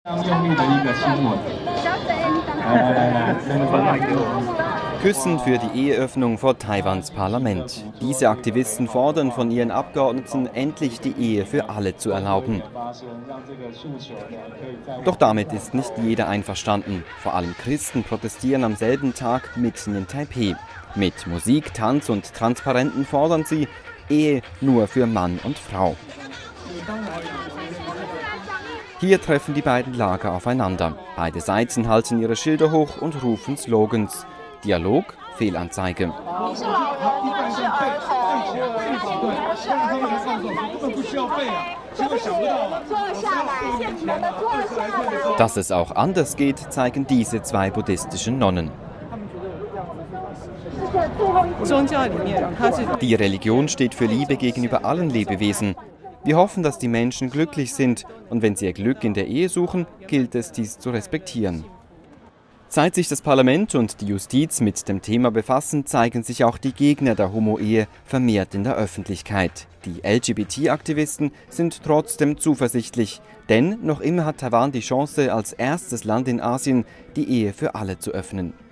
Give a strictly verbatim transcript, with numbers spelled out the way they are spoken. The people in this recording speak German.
Küssen für die Eheöffnung vor Taiwans Parlament. Diese Aktivisten fordern von ihren Abgeordneten, endlich die Ehe für alle zu erlauben. Doch damit ist nicht jeder einverstanden. Vor allem Christen protestieren am selben Tag mitten in Taipeh. Mit Musik, Tanz und Transparenten fordern sie Ehe nur für Mann und Frau. Hier treffen die beiden Lager aufeinander. Beide Seiten halten ihre Schilder hoch und rufen Slogans. Dialog, Fehlanzeige. Dass es auch anders geht, zeigen diese zwei buddhistischen Nonnen. Die Religion steht für Liebe gegenüber allen Lebewesen. Wir hoffen, dass die Menschen glücklich sind und wenn sie ihr Glück in der Ehe suchen, gilt es, dies zu respektieren. Seit sich das Parlament und die Justiz mit dem Thema befassen, zeigen sich auch die Gegner der Homo-Ehe vermehrt in der Öffentlichkeit. Die L G B T-Aktivisten sind trotzdem zuversichtlich, denn noch immer hat Taiwan die Chance, als erstes Land in Asien die Ehe für alle zu öffnen.